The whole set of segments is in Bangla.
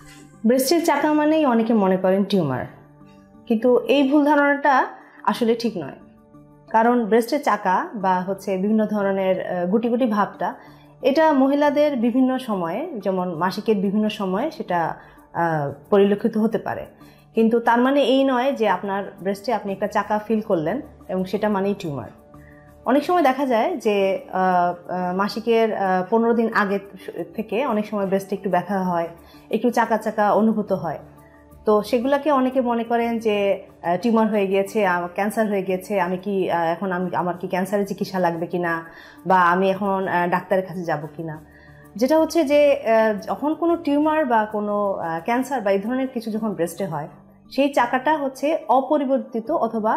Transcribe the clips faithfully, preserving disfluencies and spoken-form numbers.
ব্রেস্টের চাকা মানেই অনেকে মনে করেন টিউমার, কিন্তু এই ভুল ধারণাটা আসলে ঠিক নয়। কারণ ব্রেস্টের চাকা বা হচ্ছে বিভিন্ন ধরনের গুটি গুটি ভাবটা এটা মহিলাদের বিভিন্ন সময়ে, যেমন মাসিকের বিভিন্ন সময়ে সেটা পরিলক্ষিত হতে পারে, কিন্তু তার মানে এই নয় যে আপনার ব্রেস্টে আপনি একটা চাকা ফিল করলেন এবং সেটা মানেই টিউমার। অনেক সময় দেখা যায় যে মাসিকের পনেরো দিন আগে থেকে অনেক সময় ব্রেস্টে একটু ব্যথা হয়, একটু চাকা চাকা অনুভূত হয়। তো সেগুলোকে অনেকে মনে করেন যে টিউমার হয়ে গিয়েছে, ক্যান্সার হয়ে গিয়েছে, আমি কি এখন আমি আমার কি ক্যান্সারের চিকিৎসা লাগবে কিনা, বা আমি এখন ডাক্তারের কাছে যাব কিনা। যেটা হচ্ছে যে যখন কোনো টিউমার বা কোনো ক্যান্সার বা এই ধরনের কিছু যখন ব্রেস্টে হয়, সেই চাকাটা হচ্ছে অপরিবর্তিত অথবা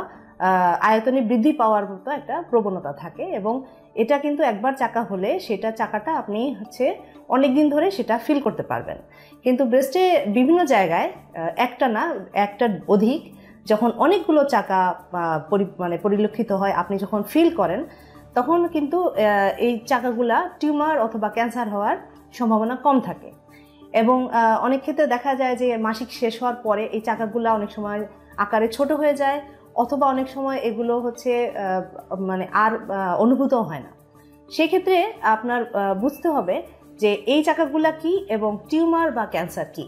আয়তনে বৃদ্ধি পাওয়ার মতো একটা প্রবণতা থাকে, এবং এটা কিন্তু একবার চাকা হলে সেটা চাকাটা আপনি হচ্ছে অনেক দিন ধরে সেটা ফিল করতে পারবেন। কিন্তু ব্রেস্টে বিভিন্ন জায়গায় একটা না একটা অধিক যখন অনেকগুলো চাকা মানে পরিলক্ষিত হয়, আপনি যখন ফিল করেন তখন কিন্তু এই চাকাগুলা টিউমার অথবা ক্যান্সার হওয়ার সম্ভাবনা কম থাকে। এবং অনেক ক্ষেত্রে দেখা যায় যে মাসিক শেষ হওয়ার পরে এই চাকাগুলা অনেক সময় আকারে ছোট হয়ে যায়, অথবা অনেক সময় এগুলো হচ্ছে মানে আর অনুভূত হয় না। সেই ক্ষেত্রে আপনার বুঝতে হবে যে এই চাকাগুলা কি এবং টিউমার বা ক্যান্সার কি।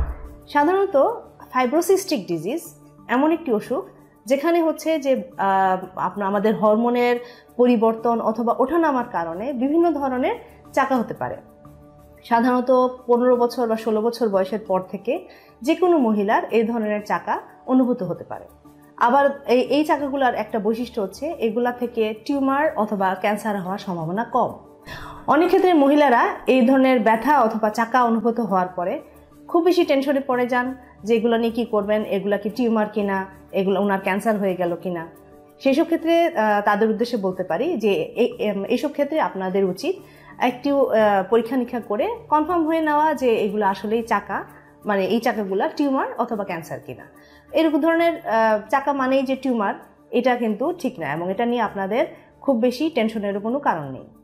সাধারণত ফাইব্রোসিস্টিক ডিজিজ এমন একটি অসুখ যেখানে হচ্ছে যে আপনার আমাদের হরমোনের পরিবর্তন অথবা ওঠানামার কারণে বিভিন্ন ধরনের চাকা হতে পারে। সাধারণত পনেরো বছর বা ষোলো বছর বয়সের পর থেকে যে কোনো মহিলার এই ধরনের চাকা অনুভূত হতে পারে। আবার এই এই চাকাগুলোর একটা বৈশিষ্ট্য হচ্ছে এগুলা থেকে টিউমার অথবা ক্যান্সার হওয়ার সম্ভাবনা কম। অনেক ক্ষেত্রে মহিলারা এই ধরনের ব্যথা অথবা চাকা অনুভূত হওয়ার পরে খুব বেশি টেনশনে পড়ে যান যে এগুলো নিয়ে কী করবেন, এগুলা কি টিউমার কিনা, এগুলো ওনার ক্যান্সার হয়ে গেল কিনা। সেসব ক্ষেত্রে তাদের উদ্দেশ্যে বলতে পারি যে এইসব ক্ষেত্রে আপনাদের উচিত একটু পরীক্ষা নিরীক্ষা করে কনফার্ম হয়ে নেওয়া যে এগুলো আসলেই চাকা, মানে এই চাকাগুলা টিউমার অথবা ক্যান্সার কিনা। এরকম ধরনের চাকা মানেই যে টিউমার, এটা কিন্তু ঠিক না, এবং এটা নিয়ে আপনাদের খুব বেশি টেনশনের কোনো কারণ নেই।